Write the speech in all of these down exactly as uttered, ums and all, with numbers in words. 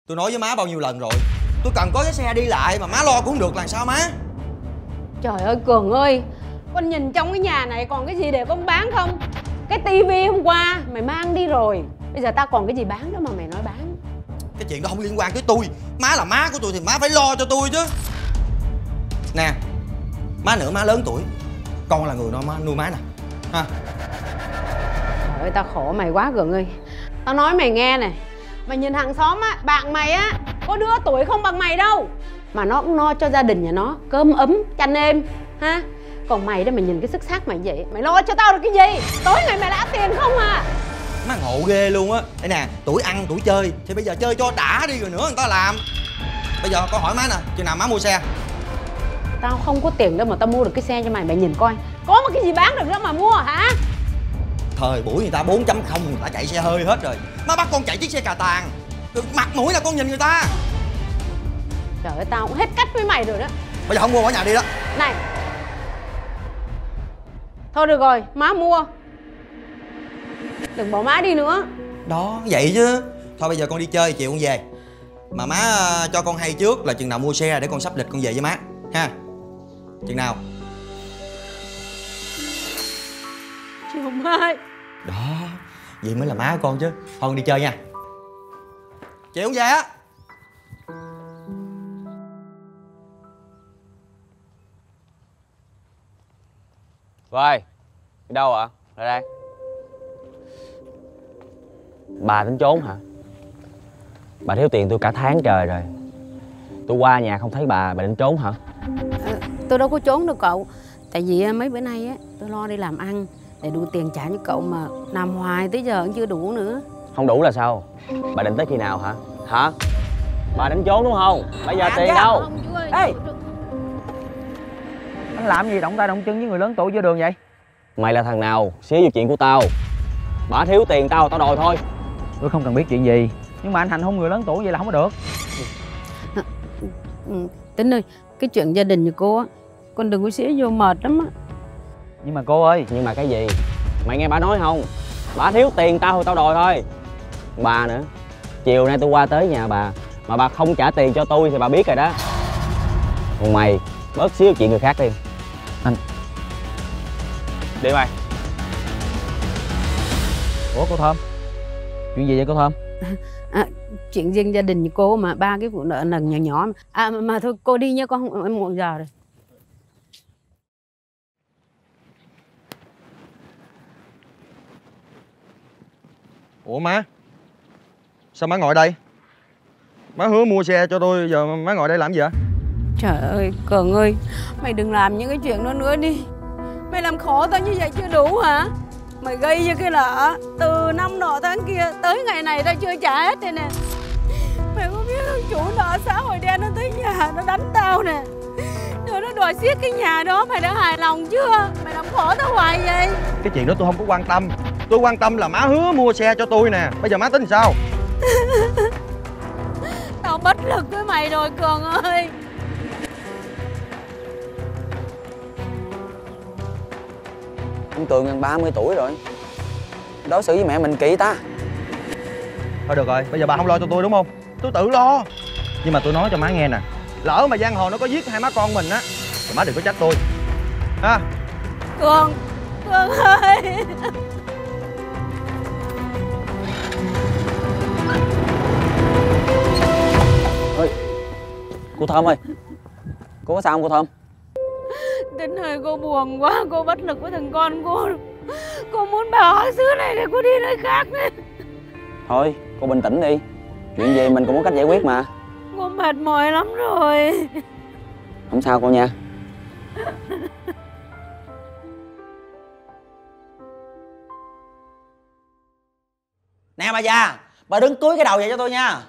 Tôi nói với má bao nhiêu lần rồi, tôi cần có cái xe đi lại mà má lo cũng không được là sao má? Trời ơi Cường ơi, con nhìn trong cái nhà này còn cái gì để con bán không? Cái tivi hôm qua mày mang đi rồi, bây giờ tao còn cái gì bán đâu mà mày nói bán. Cái chuyện đó không liên quan tới tôi. Má là má của tôi thì má phải lo cho tôi chứ. Nè, má nữa má lớn tuổi, con là người nuôi má, nuôi má nè ha. Trời ơi tao khổ mày quá Cường ơi. Tao nói mày nghe này, mày nhìn hàng xóm á, bạn mày á, có đứa tuổi không bằng mày đâu mà nó cũng no cho gia đình nhà nó cơm ấm chăn êm ha. Còn mày đó, mày nhìn cái sức sắc mày vậy, mày lo cho tao được cái gì? Tối ngày mày đã tiền không à? Má ngộ ghê luôn á. Đây nè, tuổi ăn tuổi chơi thì bây giờ chơi cho đã đi rồi nữa người ta làm. Bây giờ con hỏi má nè, chừng nào má mua xe? Tao không có tiền đâu mà tao mua được cái xe cho mày, mày nhìn coi, có một cái gì bán được đâu mà mua hả? Thời buổi người ta bốn chấm không người ta chạy xe hơi hết rồi, má bắt con chạy chiếc xe cà tàng, mặt mũi là con nhìn người ta. Trời ơi tao cũng hết cách với mày rồi đó. Bây giờ không mua ở nhà đi đó. Này, thôi được rồi, má mua, đừng bỏ má đi nữa. Đó, vậy chứ. Thôi bây giờ con đi chơi, chiều con về. Mà má cho con hay trước là chừng nào mua xe để con sắp lịch con về với má ha. Chừng nào? Chiều mai. Đó, vậy mới là má của con chứ. Thôi con đi chơi nha. Chiều con về á. Rồi, đi đâu ạ? Lại đây. Bà tính trốn hả? Bà thiếu tiền tôi cả tháng trời rồi. Tôi qua nhà không thấy bà, bà định trốn hả? À, tôi đâu có trốn đâu cậu. Tại vì mấy bữa nay á, tôi lo đi làm ăn để đủ tiền trả cho cậu mà làm hoài tới giờ cũng chưa đủ nữa. Không đủ là sao? Bà định tới khi nào hả? Hả? Bà định trốn đúng không? Bây giờ À, tiền đâu? không, chú ơi. Ê! Anh làm gì động tay động chân với người lớn tuổi giữa đường vậy? Mày là thằng nào xía vô chuyện của tao? Bà thiếu tiền tao, tao đòi thôi. Tôi không cần biết chuyện gì, nhưng mà anh hành hung người lớn tuổi vậy là không có được. À, ừ, Tính ơi, cái chuyện gia đình nhà cô á, con đừng có xía vô mệt lắm á. Nhưng mà cô ơi. Nhưng mà cái gì? Mày nghe bà nói không? Bà thiếu tiền tao thì tao đòi thôi. Bà nữa, chiều nay tôi qua tới nhà bà mà bà không trả tiền cho tôi thì bà biết rồi đó. Còn mày bớt xíu chuyện người khác đi. Anh đi mày. Ủa cô Thơm, chuyện gì vậy cô Thơm? À, chuyện riêng gia đình nhà cô mà ba cái vụ nợ nần nhỏ nhỏ. À mà, mà thôi cô đi nha, con không, em muộn giờ rồi. Ủa má, sao má ngồi đây? Má hứa mua xe cho tôi, giờ má ngồi đây làm gì vậy? Trời ơi Cường ơi, mày đừng làm những cái chuyện đó nữa đi. Mày làm khổ tao như vậy chưa đủ hả? Mày gây cho cái nợ từ năm nọ tháng kia tới ngày này tao chưa trả hết đây nè. Mày có biết không, chủ nợ xã hội đen nó tới nhà nó đánh tao nè, rồi nó đòi xiết cái nhà đó. Mày đã hài lòng chưa? Mày làm khổ tao hoài vậy. Cái chuyện đó tôi không có quan tâm. Tôi quan tâm là má hứa mua xe cho tôi nè. Bây giờ má tính sao? Tao bất lực với mày rồi Cường ơi. Ông Tường gần ba mươi tuổi rồi, đối xử với mẹ mình kỳ ta. Thôi được rồi, bây giờ bà không lo cho tôi đúng không? Tôi tự lo. Nhưng mà tôi nói cho má nghe nè, lỡ mà giang hồ nó có giết hai má con mình á thì má đừng có trách tôi ha. Cường, Cường ơi. Ơi, cô Thơm ơi, cô có sao không cô Thơm? Tính ơi, cô buồn quá, cô bất lực với thằng con cô. Cô muốn bỏ xứ này để cô đi nơi khác đấy. Thôi, cô bình tĩnh đi. Chuyện gì mình cũng có cách giải quyết mà. Cô mệt mỏi lắm rồi. Không sao cô nha. Nè bà già, bà đứng cúi cái đầu vậy cho tôi nha.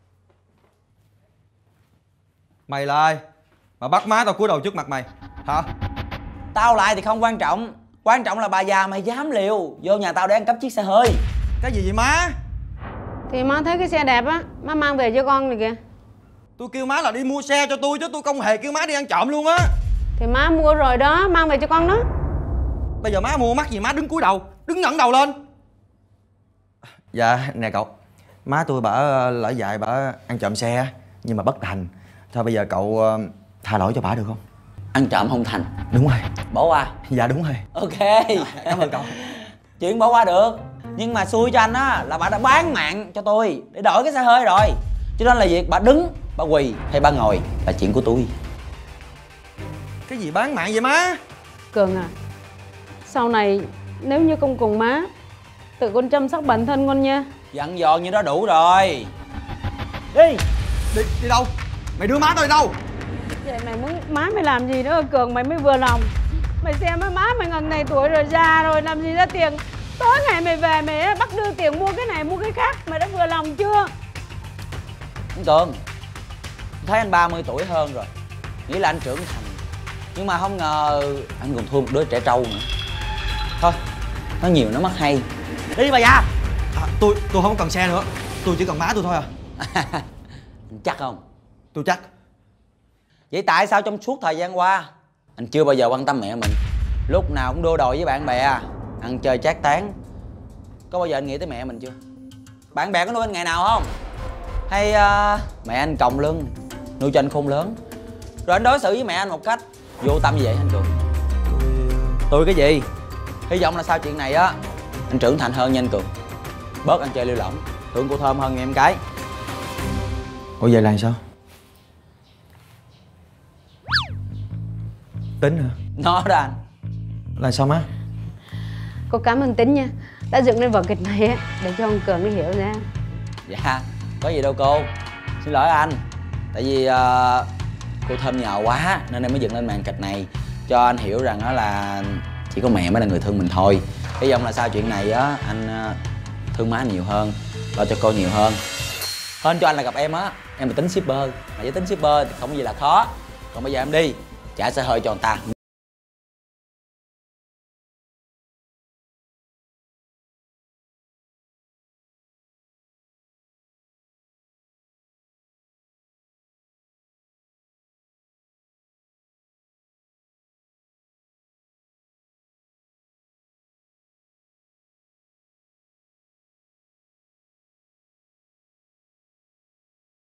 Mày là ai mà bắt má tao cúi đầu trước mặt mày hả? Tao lại thì không quan trọng, quan trọng là bà già mày dám liều vô nhà tao để ăn cắp chiếc xe hơi. Cái gì vậy má? Thì má thấy cái xe đẹp á, má mang về cho con này kìa. Tôi kêu má là đi mua xe cho tôi chứ tôi không hề kêu má đi ăn trộm luôn á. Thì má mua rồi đó, mang về cho con đó. Bây giờ má mua mắc gì má đứng cúi đầu, đứng ngẩng đầu lên. Dạ nè cậu, Má tôi bả lỡ dại bả ăn trộm xe nhưng mà bất thành. Thôi bây giờ cậu tha lỗi cho bả được không? Ăn trộm không thành. Đúng rồi. Bỏ qua. Dạ đúng rồi. Ok. Cảm ơn cậu. Chuyện bỏ qua được. Nhưng mà xui cho anh á là bà đã bán mạng cho tôi để đổi cái xe hơi rồi. Cho nên là việc bà đứng, bà quỳ hay bà ngồi là chuyện của tôi. Cái gì bán mạng vậy má? Cường à, sau này nếu như con cùng má, tự con chăm sóc bản thân con nha. Dặn dò như đó đủ rồi. Đi. Đi, đi đâu? Mày đưa má tôi đi đâu? Vậy mày muốn má mày làm gì nữa Cường, mày mới vừa lòng. Mày xem má mày ngần này tuổi rồi, già rồi, làm gì ra tiền. Tối ngày mày về mày bắt đưa tiền mua cái này mua cái khác. Mày đã vừa lòng chưa? Anh Cường, thấy anh ba mươi tuổi hơn rồi, nghĩ là anh trưởng thành. Nhưng mà không ngờ anh còn thua một đứa trẻ trâu nữa. Thôi, nói nhiều nó mất hay. Đi đi bà già. À, tôi tôi không cần xe nữa. Tôi chỉ cần má tôi thôi à. Chắc không? Tôi chắc. Vậy tại sao trong suốt thời gian qua anh chưa bao giờ quan tâm mẹ mình? Lúc nào cũng đua đòi với bạn bè, ăn chơi chát tán. Có bao giờ anh nghĩ tới mẹ mình chưa? Bạn bè có nuôi anh ngày nào không? Hay uh, mẹ anh còng lưng nuôi cho anh khôn lớn, rồi anh đối xử với mẹ anh một cách vô tâm như vậy anh Cường? Tôi cái gì? Hy vọng là sau chuyện này á anh trưởng thành hơn nha anh Cường. Bớt ăn chơi lêu lỏng, thương cô Thơm hơn nghe em cái. Ủa vậy là sao? Tính hả? Nó đó anh. Là sao má? Cô cảm ơn Tính nha, đã dựng nên vở kịch này á để cho ông Cường nó hiểu ra. Dạ, có gì đâu cô. Xin lỗi anh. Tại vì uh, cô Thơm nhờ quá nên em mới dựng lên màn kịch này, cho anh hiểu rằng đó là chỉ có mẹ mới là người thương mình thôi. Hy vọng là sau chuyện này á anh uh, thương má anh nhiều hơn, lo cho cô nhiều hơn. Hên cho anh là gặp em á, em là tính shipper. Mà với tính shipper thì không có gì là khó. Còn bây giờ em đi trả xe hơi cho người ta.